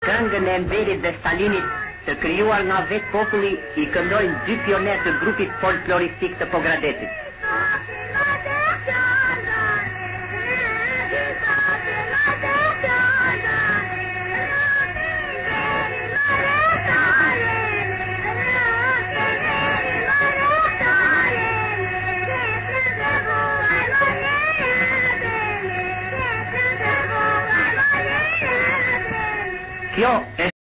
Când ne învede de stalinit, să criu al navet popului i când noi du pionetă grupit folcloristic să pogradete. Io